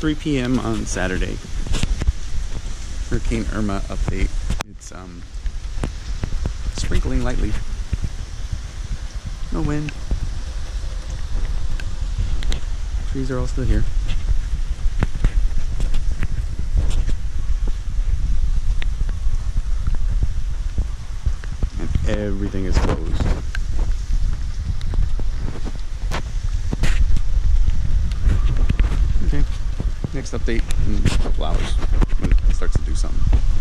3 p.m. on Saturday. Hurricane Irma update. It's sprinkling lightly. No wind. Trees are all still here. And everything is closed. Okay. Next update in a couple hours when it starts to do something.